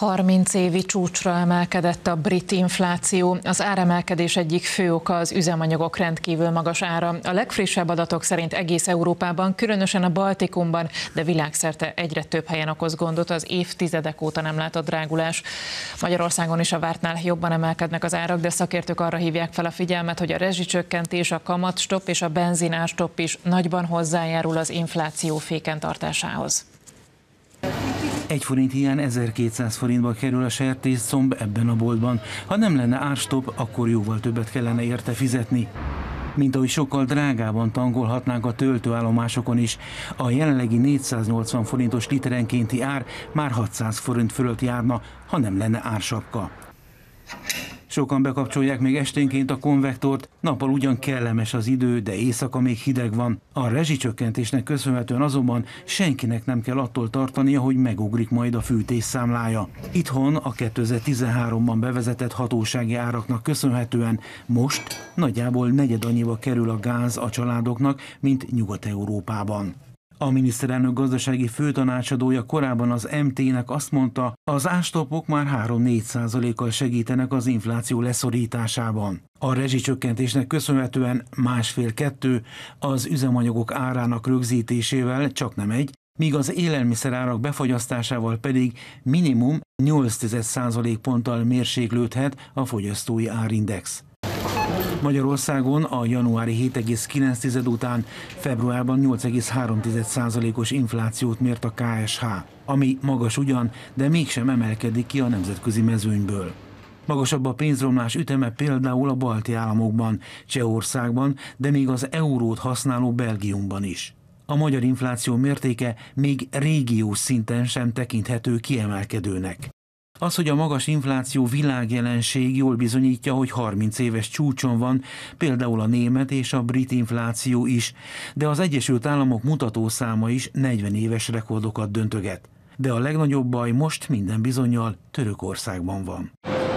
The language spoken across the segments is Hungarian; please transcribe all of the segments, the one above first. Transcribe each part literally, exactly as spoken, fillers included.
harminc évi csúcsra emelkedett a brit infláció. Az áremelkedés egyik fő oka az üzemanyagok rendkívül magas ára. A legfrissebb adatok szerint egész Európában, különösen a Baltikumban, de világszerte egyre több helyen okoz gondot az évtizedek óta nem látott drágulás. Magyarországon is a vártnál jobban emelkednek az árak, de szakértők arra hívják fel a figyelmet, hogy a rezsicsökkentés, a kamatstopp és a benzinárstopp is nagyban hozzájárul az infláció féken tartásához. Egy forint hiány ezerkétszáz forintba kerül a sertészcomb ebben a boltban. Ha nem lenne árstopp, akkor jóval többet kellene érte fizetni. Mint ahogy sokkal drágában tankolhatnánk a töltőállomásokon is. A jelenlegi négyszáznyolcvan forintos literenkénti ár már hatszáz forint fölött járna, ha nem lenne ársapka. Sokan bekapcsolják még esténként a konvektort, nappal ugyan kellemes az idő, de éjszaka még hideg van. A rezsicsökkentésnek köszönhetően azonban senkinek nem kell attól tartania, hogy megugrik majd a fűtés számlája. Itthon a kétezer-tizenháromban bevezetett hatósági áraknak köszönhetően most nagyjából negyed annyiba kerül a gáz a családoknak, mint Nyugat-Európában. A miniszterelnök gazdasági főtanácsadója korábban az em té-nek azt mondta, az árstoppok már három-négy százalékkal segítenek az infláció leszorításában. A rezsicsökkentésnek köszönhetően másfél-kettő, az üzemanyagok árának rögzítésével csak nem egy, míg az élelmiszerárak befagyasztásával pedig minimum nyolc százalékponttal mérséklődhet a fogyasztói árindex. Magyarországon a januári hét egész kilenc után februárban nyolc egész három százalékos inflációt mért a ká es há, ami magas ugyan, de mégsem emelkedik ki a nemzetközi mezőnyből. Magasabb a pénzromlás üteme például a balti államokban, Csehországban, de még az eurót használó Belgiumban is. A magyar infláció mértéke még régiós szinten sem tekinthető kiemelkedőnek. Az, hogy a magas infláció világjelenség, jól bizonyítja, hogy harminc éves csúcson van, például a német és a brit infláció is, de az Egyesült Államok mutatószáma is negyven éves rekordokat döntöget. De a legnagyobb baj most minden bizonnyal Törökországban van.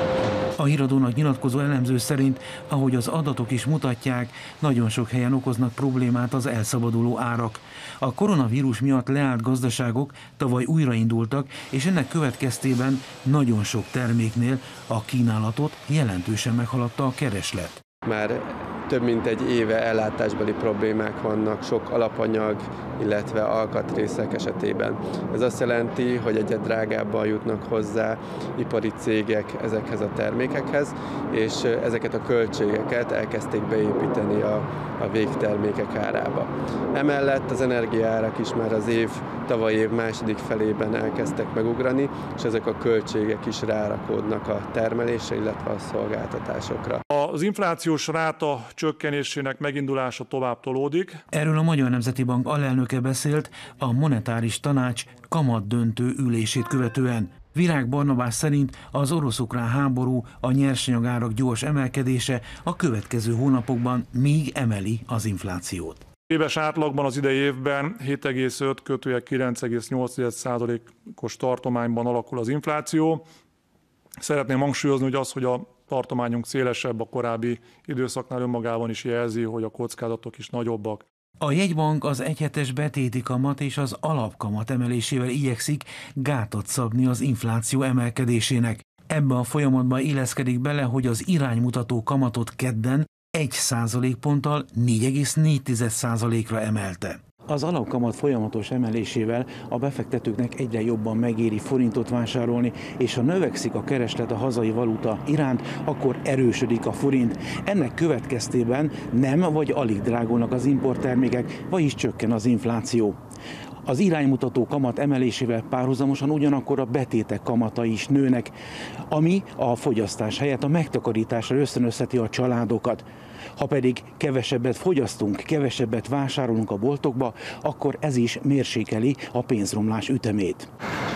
A híradónak nyilatkozó elemző szerint, ahogy az adatok is mutatják, nagyon sok helyen okoznak problémát az elszabaduló árak. A koronavírus miatt leállt gazdaságok tavaly újraindultak, és ennek következtében nagyon sok terméknél a kínálatot jelentősen meghaladta a kereslet. Már több mint egy éve ellátásbeli problémák vannak sok alapanyag, illetve alkatrészek esetében. Ez azt jelenti, hogy egyre drágábban jutnak hozzá ipari cégek ezekhez a termékekhez, és ezeket a költségeket elkezdték beépíteni a, a végtermékek árába. Emellett az energiaárak is már az év, tavaly év második felében elkezdtek megugrani, és ezek a költségek is rárakódnak a termelésre, illetve a szolgáltatásokra. Az inflációs ráta csökkenésének megindulása tovább tolódik. Erről a Magyar Nemzeti Bank alelnöke beszélt a monetáris tanács kamatdöntő ülését követően. Virág Barnabás szerint az orosz-ukrán háború, a nyersanyagárak gyors emelkedése a következő hónapokban még emeli az inflációt. Éves átlagban az idei évben hét egész öt kötőjel kilenc egész nyolc százalékos tartományban alakul az infláció. Szeretném hangsúlyozni, hogy az, hogy a tartományunk szélesebb a korábbi időszaknál önmagában is jelzi, hogy a kockázatok is nagyobbak. A jegybank az egyhetes betéti kamat és az alapkamat emelésével igyekszik gátat szabni az infláció emelkedésének. Ebbe a folyamatban illeszkedik bele, hogy az iránymutató kamatot kedden egy százalékponttal négy egész négy százalékra emelte. Az alapkamat folyamatos emelésével a befektetőknek egyre jobban megéri forintot vásárolni, és ha növekszik a kereslet a hazai valuta iránt, akkor erősödik a forint. Ennek következtében nem vagy alig drágulnak az importtermékek, vagyis csökken az infláció. Az iránymutató kamat emelésével párhuzamosan ugyanakkor a betétek kamatai is nőnek, ami a fogyasztás helyett a megtakarításra ösztönözheti a családokat. Ha pedig kevesebbet fogyasztunk, kevesebbet vásárolunk a boltokba, akkor ez is mérsékeli a pénzromlás ütemét.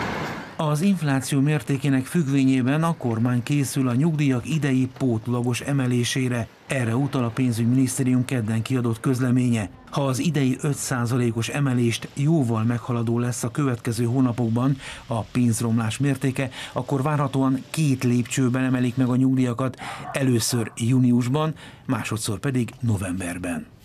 Az infláció mértékének függvényében a kormány készül a nyugdíjak idei pótlagos emelésére. Erre utal a pénzügyminisztérium kedden kiadott közleménye. Ha az idei öt százalékos emelést jóval meghaladó lesz a következő hónapokban a pénzromlás mértéke, akkor várhatóan két lépcsőben emelik meg a nyugdíjakat, először júniusban, másodszor pedig novemberben.